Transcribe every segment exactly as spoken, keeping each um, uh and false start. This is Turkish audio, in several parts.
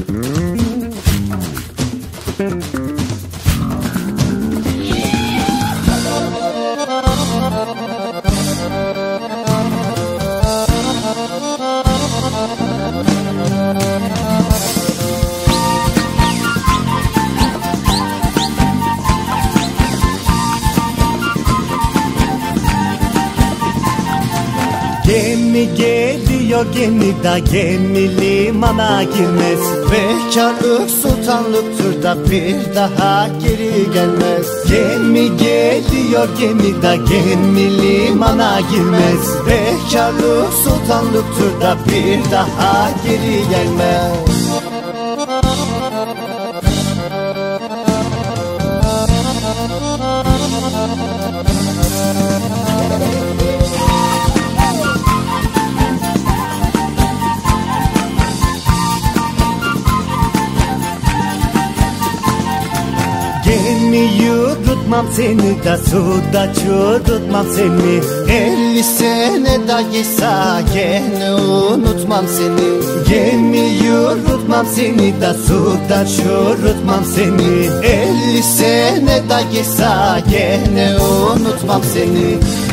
Gemi geliyor gemi da gemi limana girmez. Bekarlık sultanlıktır da bir daha geri gelmez. Gemi geliyor gemi da gemi limana girmez. Bekarlık sultanlıktır da bir daha geri gelmez. Gemi yürütmem seni da suda çürütmem seni. Elli sene da geçse gene unutmam seni. Gemi yürütmem seni da suda çürütmem seni. Elli sene da geçse gene unutmam seni.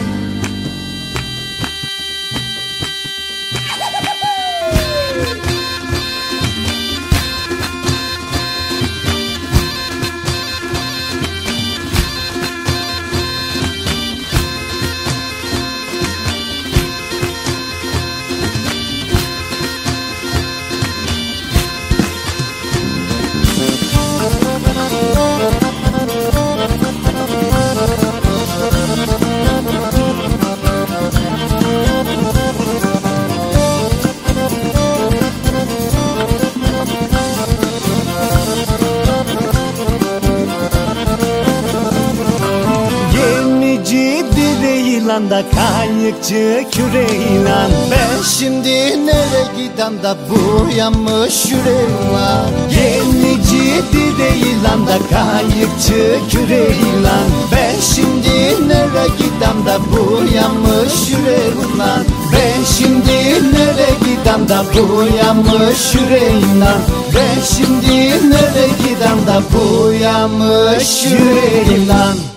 Da kayıkçı küreğiyle ben şimdi nereye gidem da bu yanmış yüreğimle. Gemici direğiyle da kayıkçı küreğiyle ben şimdi nereye gidem da bu yanmış yüreğimle. Ben şimdi nereye gidem da bu yanmış yüreğimle. Ben şimdi nereye gidem da bu yanmış yüreğimle.